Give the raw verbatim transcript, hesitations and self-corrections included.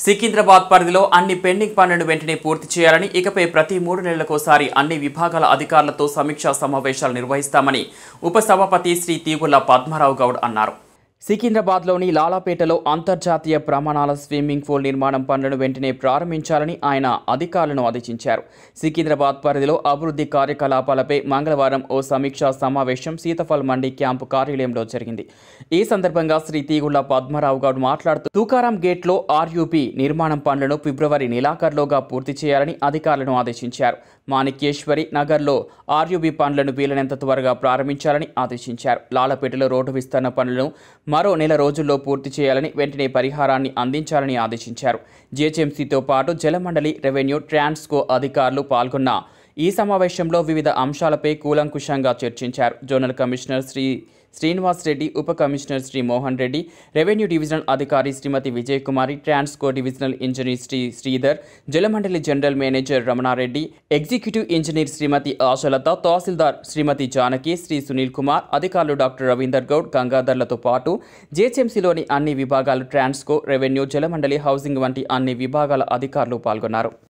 సికింద్రాబాద్ పరిధిలో అన్ని పెండింగ్ పనులను వెంటనే పూర్తి చేయాలని, ఇకపై ప్రతి మూడు నెలలకోసారి అన్ని విభాగాల అధికారులతో సమీక్షా సమావేశాలు నిర్వహిస్తామని ఉప సభాపతి శ్రీ తీగుళ్ల పద్మారావు గౌడ్ అన్నారు. సికింద్రాబాద్లోని లాలాపేటలో అంతర్జాతీయ ప్రమాణాల స్విమ్మింగ్ పూల్ నిర్మాణం పనులను వెంటనే ప్రారంభించాలని ఆయన అధికారులను ఆదేశించారు. సికింద్రాబాద్ పరిధిలో అభివృద్ధి కార్యకలాపాలపై మంగళవారం ఓ సమీక్షా సమావేశం సీతఫల్ మండి క్యాంపు కార్యాలయంలో జరిగింది. ఈ సందర్భంగా శ్రీ తీగుళ్ల పద్మారావు గౌడ్ మాట్లాడుతూ తుకారాం గేట్లో ఆర్యూపీ నిర్మాణం పనులను ఫిబ్రవరి నెలాఖరులోగా పూర్తి చేయాలని అధికారులను ఆదేశించారు. మాణిక్యేశ్వరి నగర్లో ఆర్యూబీ పనులను వీలైనంత త్వరగా ప్రారంభించాలని ఆదేశించారు. లాలపేటలో రోడ్డు విస్తరణ పనులను మరో నెల రోజుల్లో పూర్తి చేయాలని, వెంటనే పరిహారాన్ని అందించాలని ఆదేశించారు. జీహెచ్ఎంసీతో పాటు జలమండలి, రెవెన్యూ, ట్రాన్స్కో అధికారులు పాల్గొన్న ఈ సమావేశంలో వివిధ అంశాలపై కూలంకుషంగా చర్చించారు. జోనల్ కమిషనర్ శ్రీ శ్రీనివాస్ రెడ్డి, ఉప commissioner Shri Mohan Reddy, revenue divisional అధికారి Shrimati Vijayakumari, Transco divisional engineer Shri Sridhar, Jalamandali general manager Ramanareddy, executive engineer Shrimati Ashalatha, తహసీల్దార్ శ్రీమతి జానకి, శ్రీ సునీల్ కుమార్, అధికారులు డాక్టర్ రవీందర్ గౌడ్, గంగాధర్లతో పాటు జీహెచ్ఎంసీలోని అన్ని విభాగాలు, ట్రాన్స్కో, రెవెన్యూ, జలమండలి, హౌసింగ్ వంటి అన్ని విభాగాల అధికారులు పాల్గొన్నారు.